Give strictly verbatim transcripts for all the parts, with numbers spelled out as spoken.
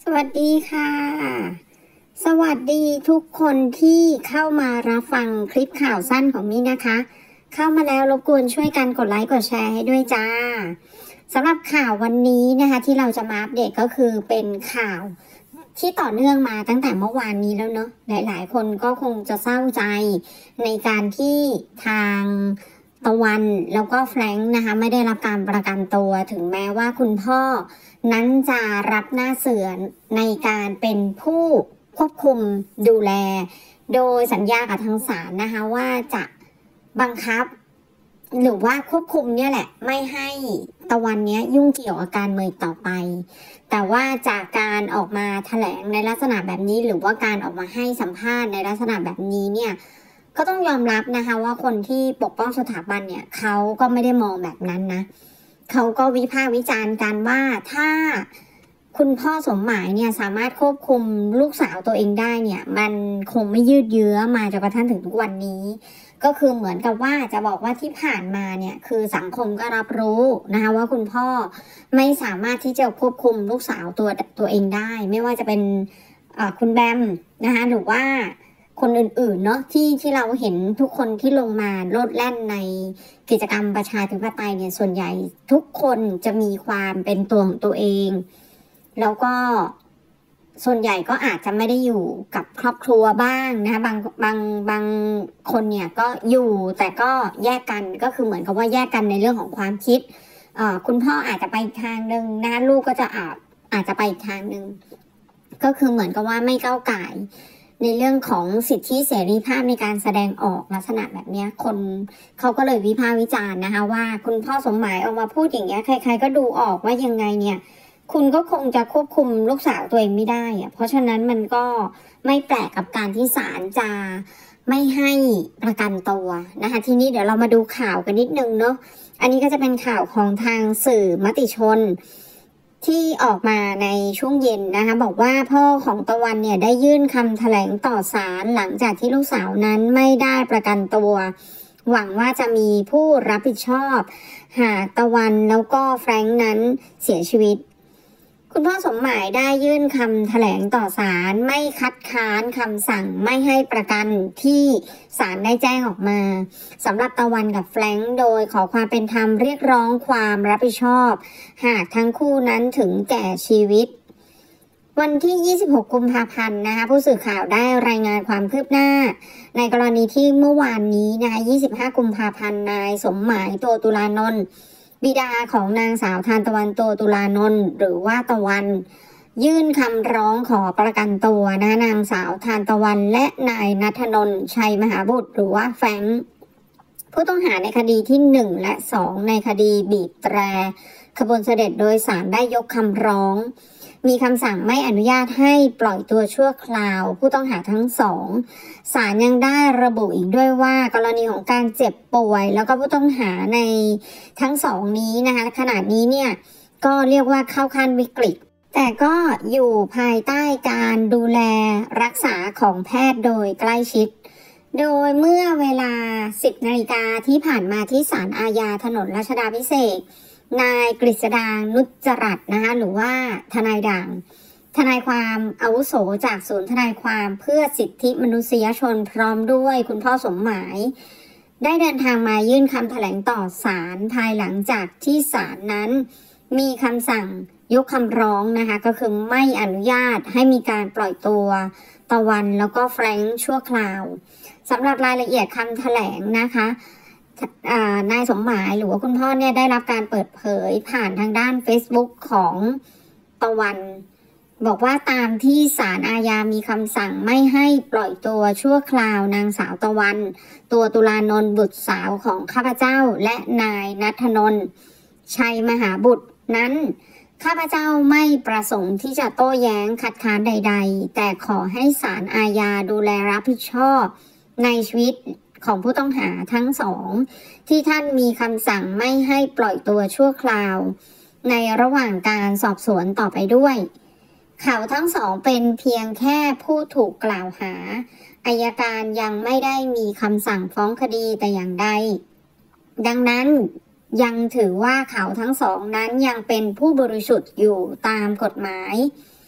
สวัสดีค่ะสวัสดีทุกคนที่เข้ามารับฟังคลิปข่าวสั้นของมี่นะคะ เข้ามาแล้วรบกวนช่วยกันกดไลค์กดแชร์ให้ด้วยจ้าสำหรับข่าววันนี้นะคะที่เราจะมาอัปเดตก็คือเป็นข่าวที่ต่อเนื่องมาตั้งแต่เมื่อวานนี้แล้วเนอะหลายๆคนก็คงจะเศร้าใจในการที่ทางตะวันแล้วก็แฟรงค์นะคะไม่ได้รับการประกันตัวถึงแม้ว่าคุณพ่อนั้นจะรับหน้าเสือในการเป็นผู้ควบคุมดูแลโดยสัญญากับทางศาลนะคะว่าจะบังคับหรือว่าควบคุมเนี่ยแหละไม่ให้ตะวันเนี้ยยุ่งเกี่ยวกับการเมืองต่อไปแต่ว่าจากการออกมาแถลงในลักษณะแบบนี้หรือว่าการออกมาให้สัมภาษณ์ในลักษณะแบบนี้เนี่ยก็ต้องยอมรับนะคะว่าคนที่ปกป้องสถาบันเนี่ยเขาก็ไม่ได้มองแบบนั้นนะเขาก็วิพากษ์วิจารณ์กันว่าถ้าคุณพ่อสมหมายเนี่ยสามารถควบคุมลูกสาวตัวเองได้เนี่ยมันคงไม่ยืดเยื้อมาจนกระทั่งถึงทุกวันนี้ก็คือเหมือนกับว่าจะบอกว่าที่ผ่านมาเนี่ยคือสังคมก็รับรู้นะคะว่าคุณพ่อไม่สามารถที่จะควบคุมลูกสาวตัวตัวเองได้ไม่ว่าจะเป็นคุณแบมนะคะหรือว่าคนอื่นๆเนาะที่ที่เราเห็นทุกคนที่ลงมาโลดแล่นในกิจกรรมประชาธิปไตยเนี่ยส่วนใหญ่ทุกคนจะมีความเป็นตัวของตัวเองแล้วก็ส่วนใหญ่ก็อาจจะไม่ได้อยู่กับครอบครัวบ้างนะคะบางบางบางคนเนี่ยก็อยู่แต่ก็แยกกันก็คือเหมือนกับว่าแยกกันในเรื่องของความคิดเอ่อคุณพ่ออาจจะไปทางนึงนะคะลูกก็จะอาจอาจจะไปอีกทางนึงก็คือเหมือนกับว่าไม่ก้าวก่ายในเรื่องของสิทธิเสรีภาพในการแสดงออกลักษณะแบบนี้คนเขาก็เลยวิพากษ์วิจารณ์นะคะว่าคุณพ่อสมหมายออกมาพูดอย่างเงี้ยใครๆก็ดูออกว่ายังไงเนี่ยคุณก็คงจะควบคุมลูกสาวตัวเองไม่ได้อะเพราะฉะนั้นมันก็ไม่แปลกกับการที่ศาลจะไม่ให้ประกันตัวนะคะทีนี้เดี๋ยวเรามาดูข่าวกันนิดนึงเนาะอันนี้ก็จะเป็นข่าวของทางสื่อมติชนที่ออกมาในช่วงเย็นนะคะบอกว่าพ่อของตะวันเนี่ยได้ยื่นคำแถลงต่อศาลหลังจากที่ลูกสาวนั้นไม่ได้ประกันตัวหวังว่าจะมีผู้รับผิดชอบหากตะวันแล้วก็แฟรงค์นั้นเสียชีวิตคุณพ่อสมหมายได้ยื่นคำแถลงต่อศาลไม่คัดค้านคำสั่งไม่ให้ประกันที่ศาลได้แจ้งออกมาสำหรับตะวันกับแฟรงค์โดยขอความเป็นธรรมเรียกร้องความรับผิดชอบหากทั้งคู่นั้นถึงแก่ชีวิตวันที่ยี่สิบหกกุมภาพันธ์นะคะผู้สื่อข่าวได้รายงานความคืบหน้าในกรณีที่เมื่อวานนี้นะคะยี่สิบห้ากุมภาพันธ์นายสมหมายโตตุลานนท์บิดาของนางสาวทานตะวันโตตุลานนท์หรือว่าตะวันยื่นคำร้องขอประกันตัวนะนางสาวทานตะวันและนายณัฐนนท์ชัยมหาบุตรหรือว่าแฟรงค์ผู้ต้องหาในคดีที่หนึ่งและสองในคดีบีบแตรขบวนเสด็จโดยศาลได้ยกคำร้องมีคำสั่งไม่อนุญาตให้ปล่อยตัวชั่วคราวผู้ต้องหาทั้งสองศาลยังได้ระบุอีกด้วยว่ากรณีของการเจ็บป่วยแล้วก็ผู้ต้องหาในทั้งสองนี้นะคะขณะนี้เนี่ยก็เรียกว่าเข้าขั้นวิกฤตแต่ก็อยู่ภายใต้การดูแลรักษาของแพทย์โดยใกล้ชิดโดยเมื่อเวลาสิบนาฬิกาที่ผ่านมาที่ศาลอาญาถนนรัชดาภิเษกนายกฤษดางนุจจรัตน์นะคะหรือว่าทนายด่างทนายความอาวุโสจากศูนย์ทนายความเพื่อสิทธิมนุษยชนพร้อมด้วยคุณพ่อสมหมายได้เดินทางมายื่นคำแถลงต่อศาลภายหลังจากที่ศาลนั้นมีคำสั่งยกคำร้องนะคะก็คือไม่อนุญาตให้มีการปล่อยตัวตะวันแล้วก็แฟรงค์ชั่วคราวสำหรับรายละเอียดคำแถลงนะคะนายสมหมายหรือว่าคุณพ่อเนี่ยได้รับการเปิดเผยผ่านทางด้าน Facebook ของตะวันบอกว่าตามที่ศาลอาญามีคำสั่งไม่ให้ปล่อยตัวชั่วคราวนางสาวตะวันตัวตุลานนท์บุตรสาวของข้าพเจ้าและนายณัฐนนท์ชัยมหาบุตรนั้นข้าพเจ้าไม่ประสงค์ที่จะโต้แย้งคัดค้านใดๆแต่ขอให้ศาลอาญาดูแลรับผิดชอบในชีวิตของผู้ต้องหาทั้งสองที่ท่านมีคำสั่งไม่ให้ปล่อยตัวชั่วคราวในระหว่างการสอบสวนต่อไปด้วยเขาทั้งสองเป็นเพียงแค่ผู้ถูกกล่าวหาอัยการยังไม่ได้มีคำสั่งฟ้องคดีแต่อย่างใดดังนั้นยังถือว่าเขาทั้งสองนั้นยังเป็นผู้บริสุทธิ์อยู่ตามกฎหมาย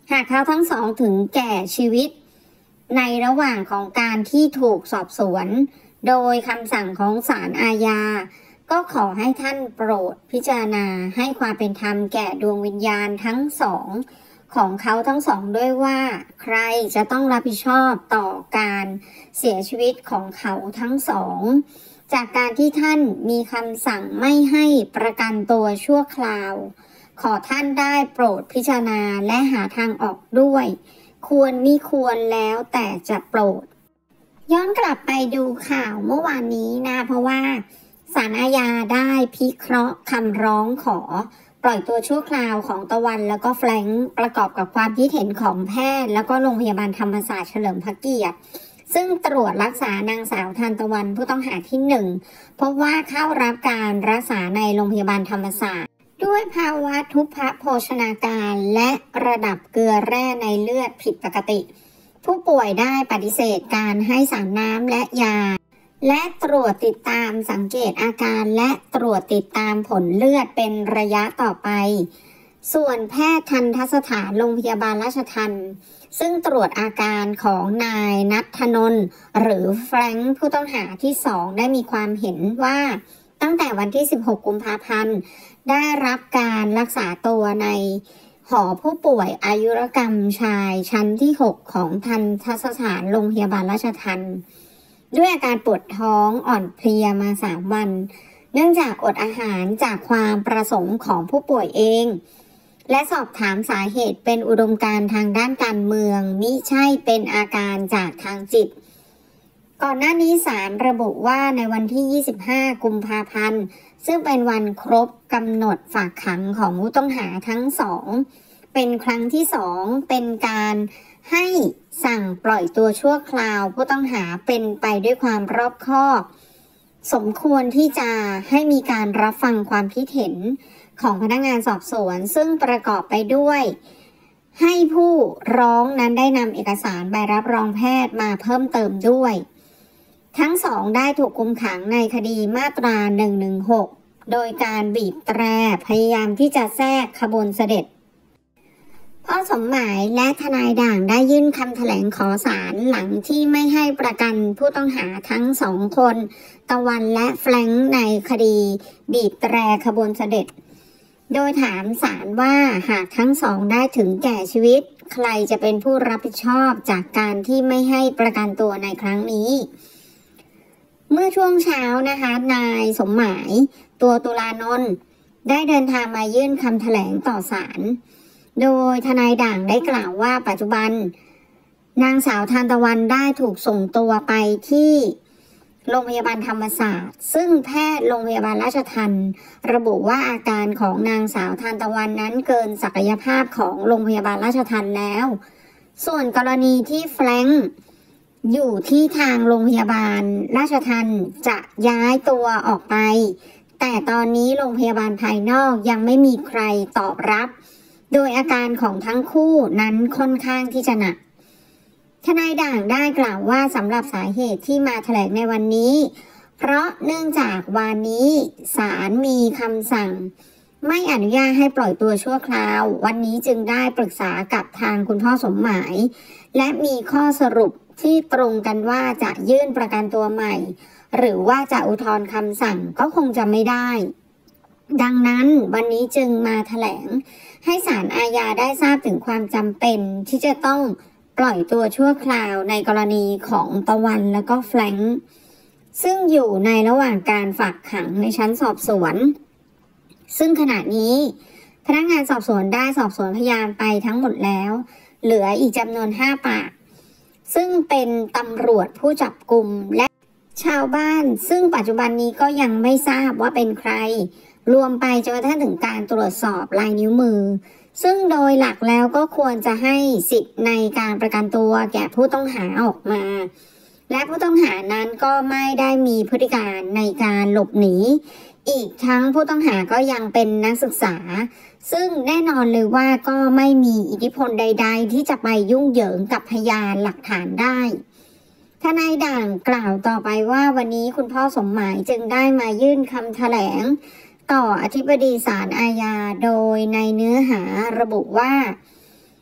หากเขาทั้งสองถึงแก่ชีวิตในระหว่างของการที่ถูกสอบสวนโดยคำสั่งของศาลอาญาก็ขอให้ท่านโปรดพิจารณาให้ความเป็นธรรมแก่ดวงวิญญาณทั้งสองของเขาทั้งสองด้วยว่าใครจะต้องรับผิดชอบต่อการเสียชีวิตของเขาทั้งสองจากการที่ท่านมีคำสั่งไม่ให้ประกันตัวชั่วคราวขอท่านได้โปรดพิจารณาและหาทางออกด้วยควรมิควรแล้วแต่จะโปรดย้อนกลับไปดูข่าวเมื่อวานนี้นะเพราะว่าศาลอาญาได้พิเคราะห์คำร้องขอปล่อยตัวชั่วคราวของตะวันแล้วก็แฟรงค์ประกอบกับความคิดเห็นของแพทย์แล้วก็โรงพยาบาลธรรมศาสตร์เฉลิมพระเกียรติซึ่งตรวจรักษานางสาวทานตะวันผู้ต้องหาที่หนึ่งพบว่าเข้ารับการรักษาในโรงพยาบาลธรรมศาสตร์ด้วยภาวะทุพพโภชนาการและระดับเกลือแร่ในเลือดผิดปกติผู้ป่วยได้ปฏิเสธการให้สารน้ำและยาและตรวจติดตามสังเกตอาการและตรวจติดตามผลเลือดเป็นระยะต่อไปส่วนแพทย์ทันตสถานโรงพยาบาลราชทัณฑ์ซึ่งตรวจอาการของนายณัฐนนท์หรือแฟรงค์ผู้ต้องหาที่สองได้มีความเห็นว่าตั้งแต่วันที่สิบหกกุมภาพันธ์ได้รับการรักษาตัวในหอผู้ป่วยอายุรกรรมชายชั้นที่หกของทันตสถานโรงพยาบาลราชทัณฑ์ด้วยอาการปวดท้องอ่อนเพลียมาสามวันเนื่องจากอดอาหารจากความประสงค์ของผู้ป่วยเองและสอบถามสาเหตุเป็นอุดมการณ์ทางด้านการเมืองมิใช่เป็นอาการจากทางจิตก่อนหน้านี้ศาลระบุว่าในวันที่ยี่สิบห้ากุมภาพันธ์ซึ่งเป็นวันครบกำหนดฝากขังของผู้ต้องหาทั้งสองเป็นครั้งที่สองเป็นการให้สั่งปล่อยตัวชั่วคราวผู้ต้องหาเป็นไปด้วยความรอบคอบสมควรที่จะให้มีการรับฟังความคิดเห็นของพนักงานสอบสวนซึ่งประกอบไปด้วยให้ผู้ร้องนั้นได้นำเอกสารใบรับรองแพทย์มาเพิ่มเติมด้วยทั้งสองได้ถูกคุมขังในคดีมาตราหนึ่งหนึ่งหกโดยการบีบแตรพยายามที่จะแทรกขบวนเสด็จพ่อสมหมายและทนายด่างได้ยื่นคำแถลงขอศาลหลังที่ไม่ให้ประกันผู้ต้องหาทั้งสองคนตะวันและแฟรงค์ในคดีบีบแตรขบวนเสด็จโดยถามศาลว่าหากทั้งสองได้ถึงแก่ชีวิตใครจะเป็นผู้รับผิดชอบจากการที่ไม่ให้ประกันตัวในครั้งนี้เมื่อช่วงเช้านะคะนายสมหมายตัวตุลานนท์ได้เดินทางมายื่นคำแถลงต่อศาลโดยทนายด่างได้กล่าวว่าปัจจุบันนางสาวทานตะวันได้ถูกส่งตัวไปที่โรงพยาบาลธรรมศาสตร์ซึ่งแพทย์โรงพยาบาลราชทัณฑ์ระบุว่าอาการของนางสาวทานตะวันนั้นเกินศักยภาพของโรงพยาบาลราชทัณฑ์แล้วส่วนกรณีที่แฟรงค์อยู่ที่ทางโรงพยาบาลราชทัณฑ์จะย้ายตัวออกไปแต่ตอนนี้โรงพยาบาลภายนอกยังไม่มีใครตอบรับโดยอาการของทั้งคู่นั้นค่อนข้างที่จะหนักทนายด่างได้กล่าวว่าสำหรับสาเหตุที่มาแถลงในวันนี้เพราะเนื่องจากวันนี้ศาลมีคำสั่งไม่อนุญาตให้ปล่อยตัวชั่วคราววันนี้จึงได้ปรึกษากับทางคุณพ่อสมหมายและมีข้อสรุปที่ตรงกันว่าจะยื่นประกันตัวใหม่หรือว่าจะอุทธรณ์คำสั่งก็คงจะไม่ได้ดังนั้นวันนี้จึงมาแถลงให้ศาลอาญาได้ทราบถึงความจำเป็นที่จะต้องปล่อยตัวชั่วคราวในกรณีของตะวันและก็แฟรงค์ซึ่งอยู่ในระหว่างการฝากขังในชั้นสอบสวนซึ่งขณะนี้พนักงานสอบสวนได้สอบสวนพยานไปทั้งหมดแล้วเหลืออีกจำนวนห้าปากซึ่งเป็นตำรวจผู้จับกุมและชาวบ้านซึ่งปัจจุบันนี้ก็ยังไม่ทราบว่าเป็นใครรวมไปจนกระทั่งถึงการตรวจสอบลายนิ้วมือซึ่งโดยหลักแล้วก็ควรจะให้สิทธิ์ในการประกันตัวแก่ผู้ต้องหาออกมาและผู้ต้องหานั้นก็ไม่ได้มีพฤติการในการหลบหนีอีกทั้งผู้ต้องหาก็ยังเป็นนักศึกษาซึ่งแน่นอนเลยว่าก็ไม่มีอิทธิพลใดๆที่จะไปยุ่งเหยิงกับพยานหลักฐานได้ทนายด่างกล่าวต่อไปว่าวันนี้คุณพ่อสมหมายจึงได้มายื่นคำแถลงต่ออธิบดีศาลอาญาโดยในเนื้อหาระบุว่าต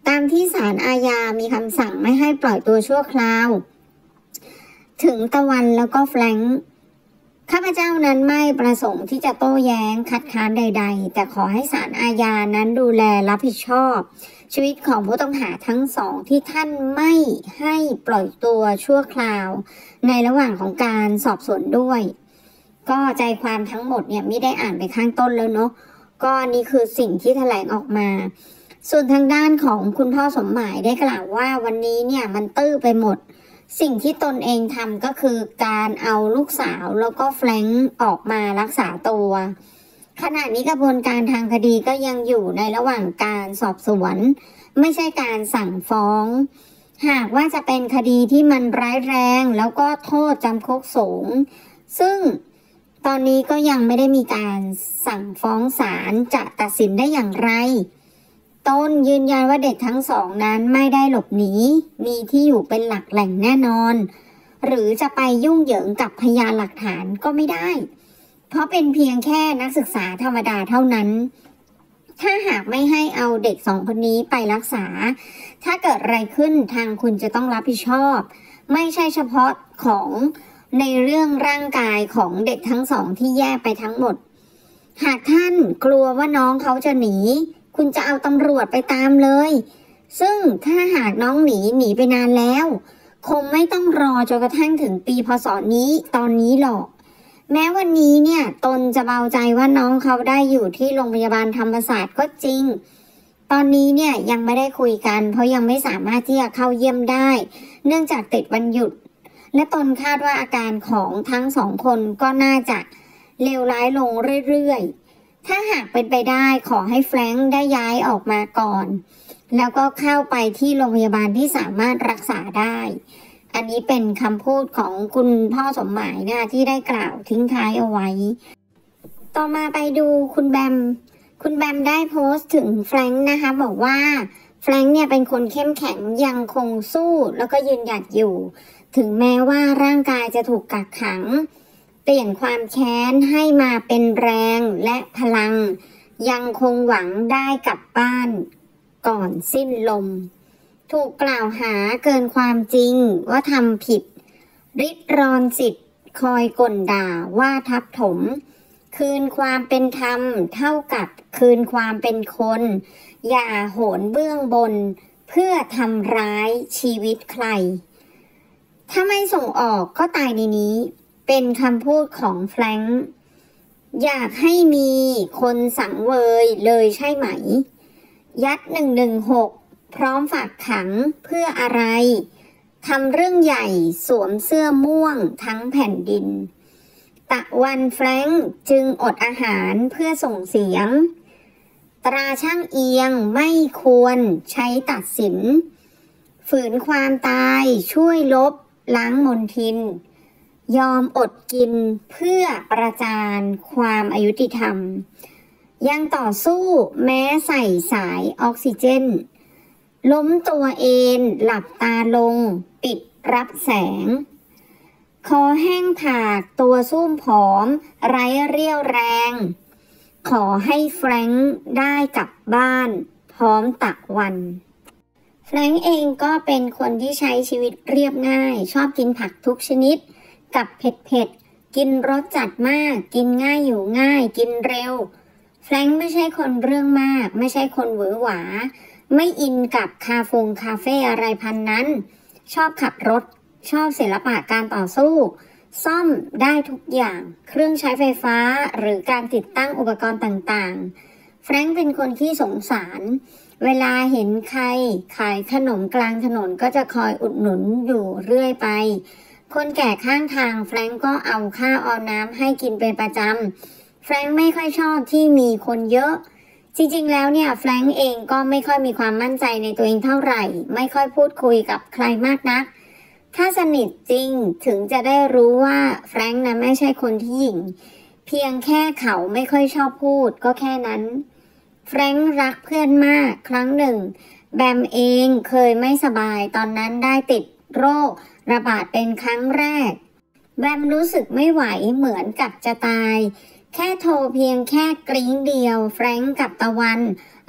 ตามที่ศาลอาญามีคำสั่งไม่ให้ปล่อยตัวชั่วคราวถึงตะวันแล้วก็แฟรงค์ข้าพเจ้านั้นไม่ประสงค์ที่จะโต้แย้งคัดค้านใดๆแต่ขอให้ศาลอาญานั้นดูแลรับผิดชอบชีวิตของผู้ต้องหาทั้งสองที่ท่านไม่ให้ปล่อยตัวชั่วคราวในระหว่างของการสอบสวนด้วยก็ใจความทั้งหมดเนี่ยไม่ได้อ่านไปข้างต้นแล้วเนาะก็นี่คือสิ่งที่แถลงออกมาส่วนทางด้านของคุณพ่อสมหมายได้กล่าวว่าวันนี้เนี่ยมันตื้อไปหมดสิ่งที่ตนเองทำก็คือการเอาลูกสาวแล้วก็แฟรงค์ออกมารักษาตัวขณะนี้กระบวนการทางคดีก็ยังอยู่ในระหว่างการสอบสวนไม่ใช่การสั่งฟ้องหากว่าจะเป็นคดีที่มันร้ายแรงแล้วก็โทษจำคุกสูงซึ่งตอนนี้ก็ยังไม่ได้มีการสั่งฟ้องศาลจะตัดสินได้อย่างไรต้นยืนยันว่าเด็กทั้งสองนั้นไม่ได้หลบหนีมีที่อยู่เป็นหลักแหล่งแน่นอนหรือจะไปยุ่งเหยิงกับพยานหลักฐานก็ไม่ได้เพราะเป็นเพียงแค่นักศึกษาธรรมดาเท่านั้นถ้าหากไม่ให้เอาเด็กสองคนนี้ไปรักษาถ้าเกิดอะไรขึ้นทางคุณจะต้องรับผิดชอบไม่ใช่เฉพาะของในเรื่องร่างกายของเด็กทั้งสองที่แยกไปทั้งหมดหากท่านกลัวว่าน้องเขาจะหนีคุณจะเอาตำรวจไปตามเลยซึ่งถ้าหากน้องหนีหนีไปนานแล้วคงไม่ต้องรอจนกระทั่งถึงปีพศนี้ตอนนี้หรอกแม้วันนี้เนี่ยตนจะเบาใจว่าน้องเขาได้อยู่ที่โรงพยาบาลธรรมศาสตร์ก็จริงตอนนี้เนี่ยยังไม่ได้คุยกันเพราะยังไม่สามารถที่จะเข้าเยี่ยมได้เนื่องจากติดวันหยุดและตนคาดว่าอาการของทั้งสองคนก็น่าจะเลวร้ายลงเรื่อยๆถ้าหากเป็นไปได้ขอให้แฟรงค์ได้ย้ายออกมาก่อนแล้วก็เข้าไปที่โรงพยาบาลที่สามารถรักษาได้อันนี้เป็นคำพูดของคุณพ่อสมหมายนะที่ได้กล่าวทิ้งท้ายเอาไว้ต่อมาไปดูคุณแบมคุณแบมได้โพสต์ถึงแฟรงค์นะคะบอกว่าแฟรงค์เนี่ยเป็นคนเข้มแข็งยังคงสู้แล้วก็ยืนหยัดอยู่ถึงแม้ว่าร่างกายจะถูกกักขังเปลี่ยนความแค้นให้มาเป็นแรงและพลังยังคงหวังได้กลับบ้านก่อนสิ้นลมถูกกล่าวหาเกินความจริงว่าทำผิดริดรอนสิทธิ์คอยก่นด่าว่าทับถมคืนความเป็นธรรมเท่ากับคืนความเป็นคนอย่าโหนเบื้องบนเพื่อทำร้ายชีวิตใครถ้าไม่ส่งออกก็ตายในนี้เป็นคำพูดของแฟรงค์อยากให้มีคนสังเวยเลยใช่ไหมยัดหนึ่งหนึ่งหกพร้อมฝากขังเพื่ออะไรทำเรื่องใหญ่สวมเสื้อม่วงทั้งแผ่นดินตะวันแฟรงค์จึงอดอาหารเพื่อส่งเสียงตราช่างเอียงไม่ควรใช้ตัดสินฝืนความตายช่วยลบล้างมลทินยอมอดกินเพื่อประจานความอายุติธรรมยังต่อสู้แม้ใส่สายออกซิเจนล้มตัวเองหลับตาลงปิดรับแสงคอแห้งผากตัวซุ่มผอมไร้เรี่ยวแรงขอให้แฟรงค์ได้กลับบ้านพร้อมตะวันแฟรงค์เองก็เป็นคนที่ใช้ชีวิตเรียบง่ายชอบกินผักทุกชนิดกับเผ็ดๆกินรสจัดมากกินง่ายอยู่ง่ายกินเร็วแฟรงค์ไม่ใช่คนเรื่องมากไม่ใช่คนหวือหวาไม่อินกับคาฟงคาเฟ่อะไรพันนั้นชอบขับรถชอบศิลปะการต่อสู้ซ่อมได้ทุกอย่างเครื่องใช้ไฟฟ้าหรือการติดตั้งอุปกรณ์ต่างๆแฟรงค์เป็นคนที่สงสารเวลาเห็นใครขายขนมกลางถนนก็จะคอยอุดหนุนอยู่เรื่อยไปคนแก่ข้างทางแฟรงค์ก็เอาข้าวเอาน้ำให้กินเป็นประจำแฟรงค์ไม่ค่อยชอบที่มีคนเยอะจริงๆแล้วเนี่ยแฟรงค์เองก็ไม่ค่อยมีความมั่นใจในตัวเองเท่าไหร่ไม่ค่อยพูดคุยกับใครมากนักถ้าสนิทจริงถึงจะได้รู้ว่าแฟรงค์นะไม่ใช่คนที่หยิ่งเพียงแค่เขาไม่ค่อยชอบพูดก็แค่นั้นแฟรงค์รักเพื่อนมากครั้งหนึ่งแบมเองเคยไม่สบายตอนนั้นได้ติดโรคระบาดเป็นครั้งแรกแบมรู้สึกไม่ไหวเหมือนกับจะตายแค่โทรเพียงแค่กริ้งเดียวแฟรงค์กับตะวัน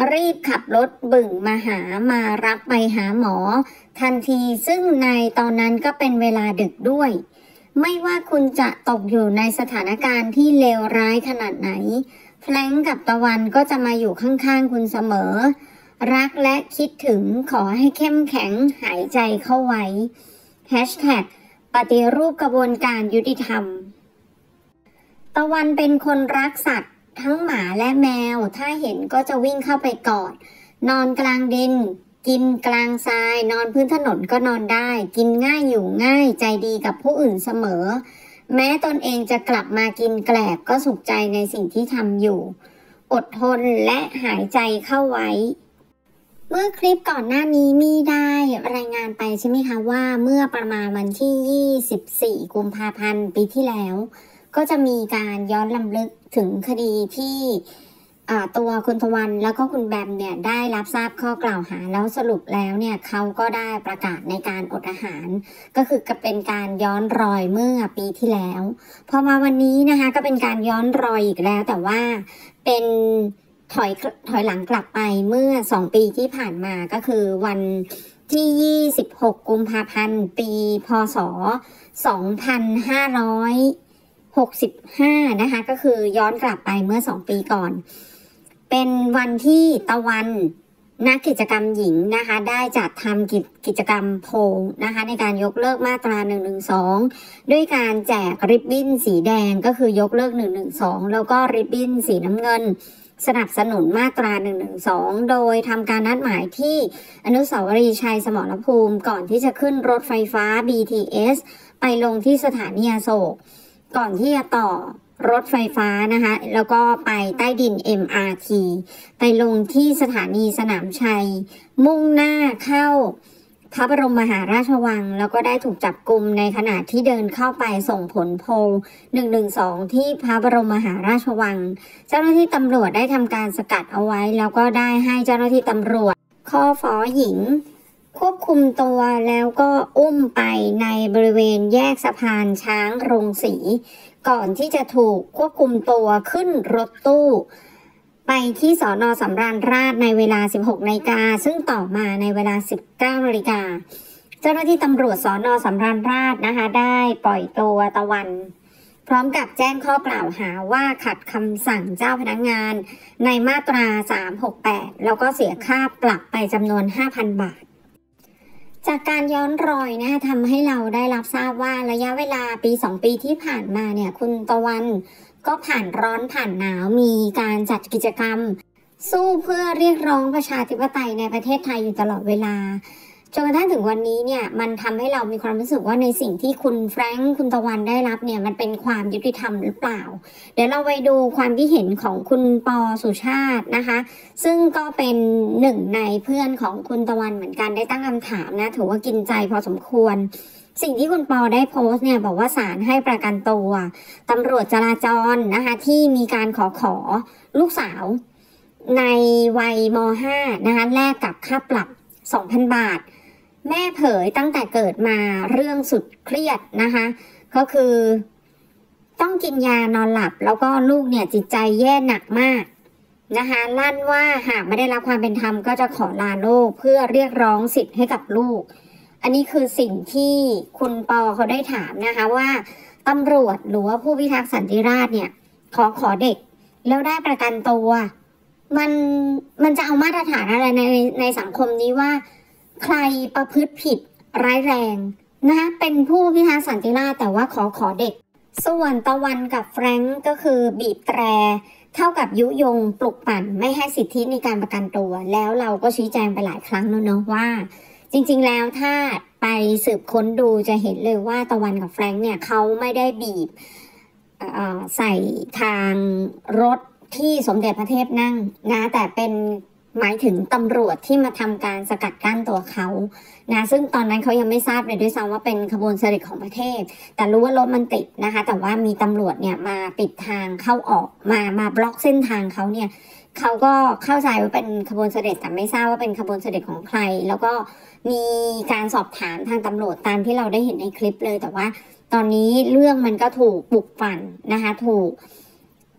รีบขับรถบึ่งมาหามารับไปหาหมอทันทีซึ่งในตอนนั้นก็เป็นเวลาดึกด้วยไม่ว่าคุณจะตกอยู่ในสถานการณ์ที่เลวร้ายขนาดไหนแฟรงก์กับตะวันก็จะมาอยู่ข้างๆคุณเสมอรักและคิดถึงขอให้เข้มแข็งหายใจเข้าไว้แฮชแท็กปฏิรูปกระบวนการยุติธรรมตะวันเป็นคนรักสัตว์ทั้งหมาและแมวถ้าเห็นก็จะวิ่งเข้าไปกอดนอนกลางดินกินกลางทรายนอนพื้นถนนก็นอนได้กินง่ายอยู่ง่ายใจดีกับผู้อื่นเสมอแม้ตนเองจะกลับมากินแกลบก็สุขใจในสิ่งที่ทำอยู่อดทนและหายใจเข้าไว้เมื่อคลิปก่อนหน้านี้มีได้รายงานไปใช่ไหมคะว่าเมื่อประมาณวันที่ยี่สิบสี่กุมภาพันธ์ปีที่แล้วก็จะมีการย้อนรำลึกถึงคดีที่ตัวคุณตะวันแล้วก็คุณแบมเนี่ยได้รับทราบข้อกล่าวหาแล้วสรุปแล้วเนี่ยเขาก็ได้ประกาศในการอดอาหารก็คือก็เป็นการย้อนรอยเมื่อปีที่แล้วพอมาวันนี้นะคะก็เป็นการย้อนรอยอีกแล้วแต่ว่าเป็นถอยถอยหลังกลับไปเมื่อสองปีที่ผ่านมาก็คือวันที่ยี่สิบหกกุมภาพันธ์ปีพ.ศ. สองพันห้าร้อยหกสิบห้านะคะก็คือย้อนกลับไปเมื่อสองปีก่อนเป็นวันที่ตะวันนักกิจกรรมหญิงนะคะได้จัดทำกิจกิจกรรมโพลนะคะในการยกเลิกมาตราหนึ่งหนึ่งสองด้วยการแจกริบบิ้นสีแดงก็คือยกเลิกหนึ่งหนึ่งสองแล้วก็ริบบิ้นสีน้ำเงินสนับสนุนมาตราหนึ่งหนึ่งสองโดยทำการนัดหมายที่อนุสาวรีย์ชัยสมรภูมิก่อนที่จะขึ้นรถไฟฟ้า บี ที เอส ไปลงที่สถานีอโศกก่อนที่จะต่อรถไฟฟ้านะคะแล้วก็ไปใต้ดิน เอ็ม อาร์ ที ไปลงที่สถานีสนามชัยมุ่งหน้าเข้าพระบรมมหาราชวังแล้วก็ได้ถูกจับกุมในขณะที่เดินเข้าไปส่งผลโพลหนึ่งหนึ่งสองที่พระบรมมหาราชวังเจ้าหน้าที่ตำรวจได้ทำการสกัดเอาไว้แล้วก็ได้ให้เจ้าหน้าที่ตำรวจคฝ.หญิงควบคุมตัวแล้วก็อุ้มไปในบริเวณแยกสะพานช้างโรงสีก่อนที่จะถูกควบคุมตัวขึ้นรถตู้ไปที่สน.สำราญราษฎร์ในเวลา สิบหกนาฬิกาซึ่งต่อมาในเวลา สิบเก้านาฬิกาเจ้าหน้าที่ตำรวจสน.สำราญราษฎร์นะคะได้ปล่อยตัวตะวันพร้อมกับแจ้งข้อกล่าวหาว่าขัดคำสั่งเจ้าพนักงานในมาตราสามหกแปดแล้วก็เสียค่าปรับไปจำนวน ห้าพัน บาทจากการย้อนรอยนะคะทำให้เราได้รับทราบว่าระยะเวลาปีสองปีที่ผ่านมาเนี่ยคุณตะวันก็ผ่านร้อนผ่านหนาวมีการจัดกิจกรรมสู้เพื่อเรียกร้องประชาธิปไตยในประเทศไทยอยู่ตลอดเวลาจนกระทั่งถึงวันนี้เนี่ยมันทำให้เรามีความรู้สึกว่าในสิ่งที่คุณแฟรงค์คุณตะวันได้รับเนี่ยมันเป็นความยุติธรรมหรือเปล่าเดี๋ยวเราไปดูความคิดเห็นของคุณปอสุชาตินะคะซึ่งก็เป็นหนึ่งในเพื่อนของคุณตะวันเหมือนกันได้ตั้งคำถามนะถือว่ากินใจพอสมควรสิ่งที่คุณปอได้โพสต์เนี่ยบอกว่าศาลให้ประกันตัวตำรวจจราจรนะคะที่มีการขอขอลูกสาวในวัยม.ห้า นะคะแลกกับค่าปรับ สองพัน บาทแม่เผยตั้งแต่เกิดมาเรื่องสุดเครียดนะคะก็คือต้องกินยานอนหลับแล้วก็ลูกเนี่ยจิตใจแย่หนักมากนะคะลั่นว่าหากไม่ได้รับความเป็นธรรมก็จะขอลาโลกเพื่อเรียกร้องสิทธิ์ให้กับลูกอันนี้คือสิ่งที่คุณปอเขาได้ถามนะคะว่าตำรวจหรือว่าผู้พิทักษ์สันติราษฎร์เนี่ยขอขอเด็กแล้วได้ประกันตัวมันมันจะเอามาตรฐานอะไรในในสังคมนี้ว่าใครประพฤติผิดร้ายแรงนะคะเป็นผู้พิทักษ์สันติราษฎร์แต่ว่าขอขอเด็กส่วนตะวันกับแฟรงก์ก็คือบีบแตรเท่ากับยุยงปลุกปั่นไม่ให้สิทธิในการประกันตัวแล้วเราก็ชี้แจงไปหลายครั้งแล้วเนาะว่าจริงๆแล้วถ้าไปสืบค้นดูจะเห็นเลยว่าตะวันกับแฟรงก์เนี่ยเขาไม่ได้บีบใส่ทางรถที่สมเด็จพระเทพนั่งนะแต่เป็นหมายถึงตำรวจที่มาทำการสกัดกั้นตัวเขานะซึ่งตอนนั้นเขายังไม่ทราบเลยด้วยซ้ำว่าเป็นขบวนเสด็จของประเทศแต่รู้ว่ารถมันติดนะคะแต่ว่ามีตำรวจเนี่ยมาปิดทางเข้าออกมามาบล็อกเส้นทางเขาเนี่ยเขาก็เข้าใจว่าเป็นขบวนเสด็จแต่ไม่ทราบว่าเป็นขบวนเสด็จของใครแล้วก็มีการสอบถามทางตำรวจตามที่เราได้เห็นในคลิปเลยแต่ว่าตอนนี้เรื่องมันก็ถูกปลุกปั่นนะคะถูก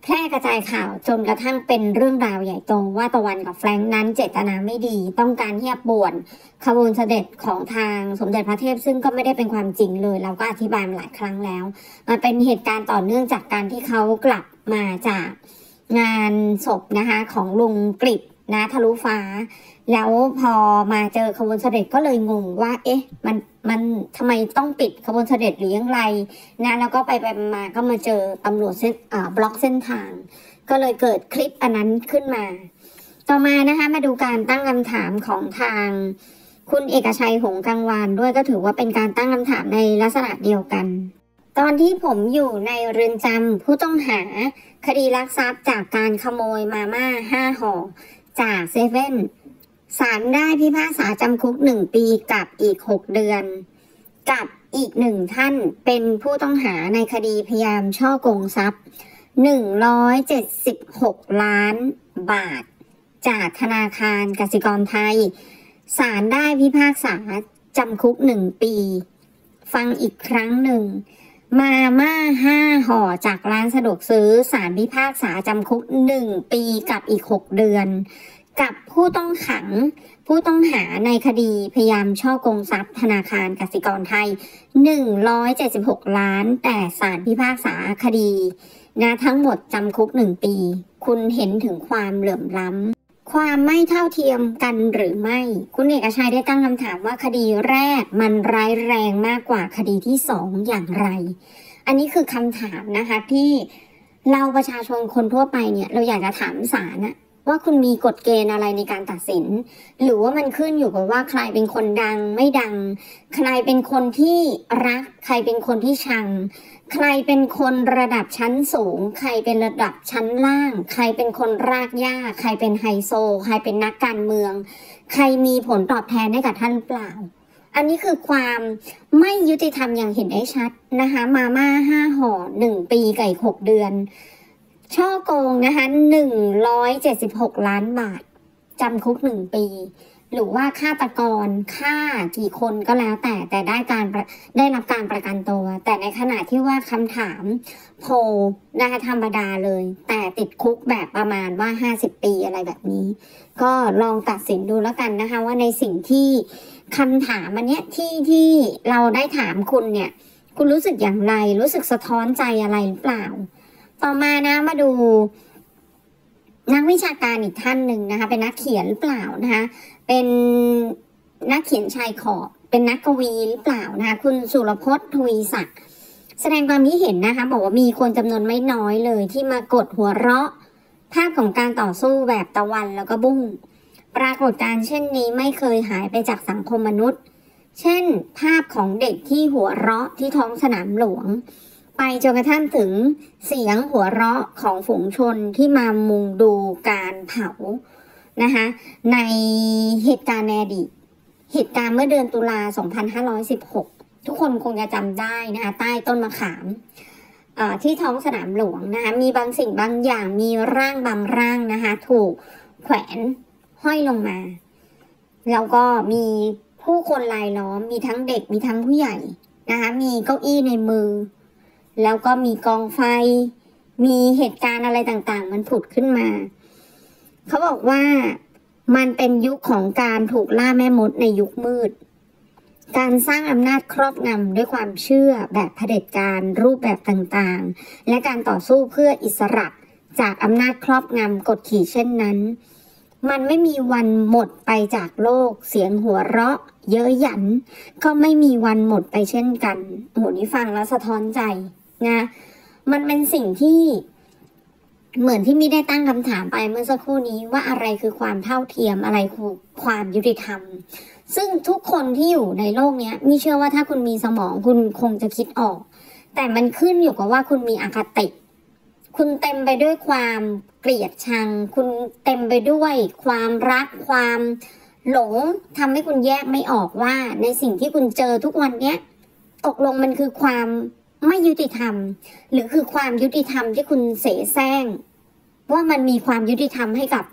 แพร่กระจายข่าวจนกระทั่งเป็นเรื่องราวใหญ่โตว่าตะวันกับแฟรงค์นั้นเจตนาไม่ดีต้องการที่จะป่วนขบวนเสด็จของทางสมเด็จพระเทพซึ่งก็ไม่ได้เป็นความจริงเลยเราก็อธิบายมาหลายครั้งแล้วมันเป็นเหตุการณ์ต่อเนื่องจากการที่เขากลับมาจากงานศพนะคะของลุงกฤษนะทะลุฟ้าแล้วพอมาเจอขบวนเสด็จก็เลยงงว่าเอ๊ะมันมันทำไมต้องปิดขบวนเสด็จหรือยังไรนะแล้วก็ไปไปมาก็มาเจอตำรวจเส้นอ่าบล็อกเส้นทางก็เลยเกิดคลิปอันนั้นขึ้นมาต่อมานะคะมาดูการตั้งคำถามของทางคุณเอกชัยหงส์กังวานด้วยก็ถือว่าเป็นการตั้งคำถามในลักษณะเดียวกันตอนที่ผมอยู่ในเรือนจำผู้ต้องหาคดีลักทรัพย์จากการขโมยมาม่าห้าห่อจากเซเว่นศาลได้พิพากษาจำคุกหนึ่งปีกับอีกหกเดือนกับอีกหนึ่งท่านเป็นผู้ต้องหาในคดีพยายามช่อโกงทรัพย์หนึ่งร้อยเจ็ดสิบหกล้านบาทจากธนาคารกสิกรไทยศาลได้พิพากษาจำคุกหนึ่งปีฟังอีกครั้งหนึ่งมาม่าห้าห่อจากร้านสะดวกซื้อศาลพิพากษาจำคุกหนึ่งปีกับอีกหกเดือนกับผู้ต้องขังผู้ต้องหาในคดีพยายามช่อโกงทรัพย์ธนาคารกสิกรไทยหนึ่งร้อยเจ็ดสิบหกล้านแต่ศาลพิพากษาคดีนะทั้งหมดจำคุกหนึ่งปีคุณเห็นถึงความเหลื่อมล้ำความไม่เท่าเทียมกันหรือไม่คุณเอกชัยได้ตั้งคำถามว่าคดีแรกมันร้ายแรงมากกว่าคดีที่สองอย่างไรอันนี้คือคำถามนะคะที่เราประชาชนคนทั่วไปเนี่ยเราอยากจะถามศาลนะว่าคุณมีกฎเกณฑ์อะไรในการตัดสินหรือว่ามันขึ้นอยู่กับว่าใครเป็นคนดังไม่ดังใครเป็นคนที่รักใครเป็นคนที่ชังใครเป็นคนระดับชั้นสูงใครเป็นระดับชั้นล่างใครเป็นคนรากหญ้าใครเป็นไฮโซใครเป็นนักการเมืองใครมีผลตอบแทนให้กับท่านเปล่าอันนี้คือความไม่ยุติธรรมอย่างเห็นได้ชัดนะคะมาม่าห้าห่อหนึ่งปีกับอีกหกเดือนช่อโกงนะคะหนึ่งร้อยเจ็ดสิบหกล้านบาทจำคุกหนึ่งปีหรือว่าฆาตกรฆ่ากี่คนก็แล้วแต่แต่ได้การได้รับการประกันตัวแต่ในขณะที่ว่าคำถามโพลนะคะธรรมดาเลยแต่ติดคุกแบบประมาณว่าห้าสิบปีอะไรแบบนี้ก็ลองตัดสินดูแล้วกันนะคะว่าในสิ่งที่คำถามอันเนี้ยที่ที่เราได้ถามคุณเนี่ยคุณรู้สึกอย่างไรรู้สึกสะท้อนใจอะไรหรือเปล่าต่อมานะมาดูนักวิชาการอีกท่านหนึ่งนะคะเป็นนักเขียนหรือเปล่านะคะเป็นนักเขียนชายขอบเป็นนักกวีหรือเปล่านะคะคุณสุรพจน์ทวีศักดิ์แสดงความคิดเห็นนะคะบอกว่ามีคนจำนวนไม่น้อยเลยที่มากดหัวเราะภาพของการต่อสู้แบบตะวันแล้วก็บุ้งปรากฏการณ์เช่นนี้ไม่เคยหายไปจากสังคมมนุษย์เช่นภาพของเด็กที่หัวเราะที่ท้องสนามหลวงไปจนกระทั่งถึงเสียงหัวเราะของฝูงชนที่มามุงดูการเผานะคะในเหตุการณ์ในอดีตเหตุการณ์เมื่อเดือนตุลาสองพันห้าร้อยสิบหกทุกคนคงจะจำได้นะคะใต้ต้นมะขามที่ท้องสนามหลวงนะคะมีบางสิ่งบางอย่างมีร่างบางร่างนะคะถูกแขวนห้อยลงมาแล้วก็มีผู้คนรายล้อมมีทั้งเด็กมีทั้งผู้ใหญ่นะคะมีเก้าอี้ในมือแล้วก็มีกองไฟมีเหตุการณ์อะไรต่างๆมันผุดขึ้นมาเขาบอกว่ามันเป็นยุคของการถูกล่าแม่มดในยุคมืดการสร้างอำนาจครอบงำด้วยความเชื่อแบบเผด็จการรูปแบบต่างๆและการต่อสู้เพื่ออิสระจากอำนาจครอบงำกดขี่เช่นนั้นมันไม่มีวันหมดไปจากโลกเสียงหัวเราะเย้ยหยันก็ไม่มีวันหมดไปเช่นกันโหนี่ฟังแล้วสะท้อนใจนะมันเป็นสิ่งที่เหมือนที่มิได้ตั้งคำถามไปเมื่อสักครู่นี้ว่าอะไรคือความเท่าเทียมอะไรคือความยุติธรรมซึ่งทุกคนที่อยู่ในโลกนี้มิเชื่อว่าถ้าคุณมีสมองคุณคงจะคิดออกแต่มันขึ้นอยู่กับว่าคุณมีอคติคุณเต็มไปด้วยความเกลียดชังคุณเต็มไปด้วยความรักความหลงทำให้คุณแยกไม่ออกว่าในสิ่งที่คุณเจอทุกวันเนี้ยตกลงมันคือความไม่ยุติธรรมหรือคือความยุติธรรมที่คุณเสแสร้งว่ามันมีความยุติธรรมให้กับ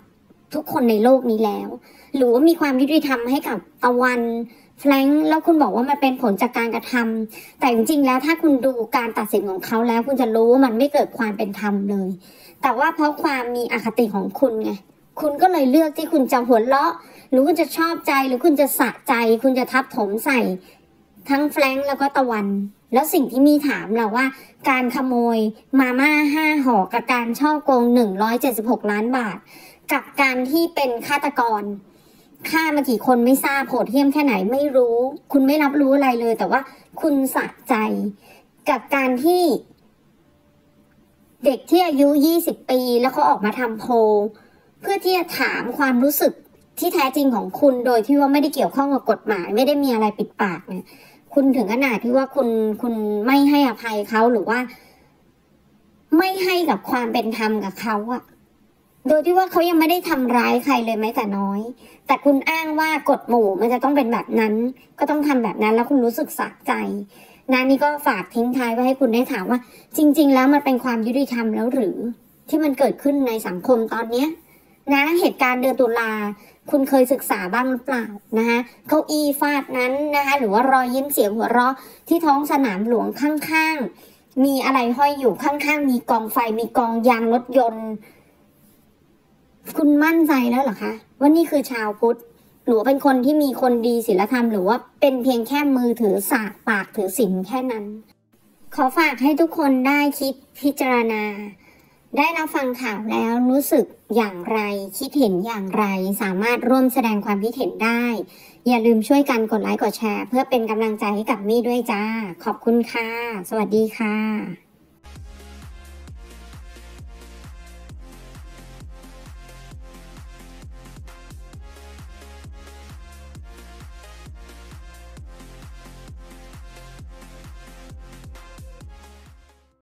ทุกคนในโลกนี้แล้วหรือว่ามีความยุติธรรมให้กับตะวันแฟรงค์แล้วคุณบอกว่ามันเป็นผลจากการกระทำแต่จริงๆแล้วถ้าคุณดูการตัดสินของเขาแล้วคุณจะรู้ว่ามันไม่เกิดความเป็นธรรมเลยแต่ว่าเพราะความมีอคติของคุณไงคุณก็เลยเลือกที่คุณจะหัวเราะหรือคุณจะชอบใจหรือคุณจะสะใจคุณจะทับถมใส่ทั้งแฟรงค์แล้วก็ตะวันแล้วสิ่งที่มีถามเราว่าการขโมยมาม่าห้าห่อกับการช่อโกงหนึ่งร้อยเจ็ดสิบหกล้านบาทกับการที่เป็นฆาตกรฆ่ามากี่คนไม่ทราบโหดเหี้ยมแค่ไหนไม่รู้คุณไม่รับรู้อะไรเลยแต่ว่าคุณสะใจกับการที่เด็กที่อายุยี่สิบปีแล้วเขาออกมาทำโพลเพื่อที่จะถามความรู้สึกที่แท้จริงของคุณโดยที่ว่าไม่ได้เกี่ยวข้องกับกฎหมายไม่ได้มีอะไรปิดปากเนี่ยคุณถึงขนาดที่ว่าคุณคุณไม่ให้อภัยเขาหรือว่าไม่ให้กับความเป็นธรรมกับเขาอะโดยที่ว่าเขายังไม่ได้ทำร้ายใครเลยแม้แต่น้อยแต่คุณอ้างว่ากฎหมู่มันจะต้องเป็นแบบนั้นก็ต้องทำแบบนั้นแล้วคุณรู้สึกสะใจนะนี่ก็ฝากทิ้งท้ายไว้ให้คุณได้ถามว่าจริงๆแล้วมันเป็นความยุติธรรมแล้วหรือที่มันเกิดขึ้นในสังคมตอนเนี้ยนะเหตุการณ์เดือนตุลาคุณเคยศึกษาบ้างหรือเปล่านะคะเก้าอี้ฟาดนั้นนะคะหรือว่ารอยยิ้มเสียงหัวเราะที่ท้องสนามหลวงข้างๆมีอะไรห้อยอยู่ข้างๆมีกองไฟมีกองยางรถยนต์คุณมั่นใจแล้วเหรอคะว่านี่คือชาวพุทธหรือเป็นคนที่มีคนดีศีลธรรมหรือว่าเป็นเพียงแค่มือถือสากปากถือศีลแค่นั้นขอฝากให้ทุกคนได้คิดพิจารณาได้รับฟังข่าวแล้วรู้สึกอย่างไรคิดเห็นอย่างไรสามารถร่วมแสดงความคิดเห็นได้อย่าลืมช่วยกันกดไลค์กดแชร์เพื่อเป็นกำลังใจให้กับมี่ด้วยจ้าขอบคุณค่ะสวัสดีค่ะ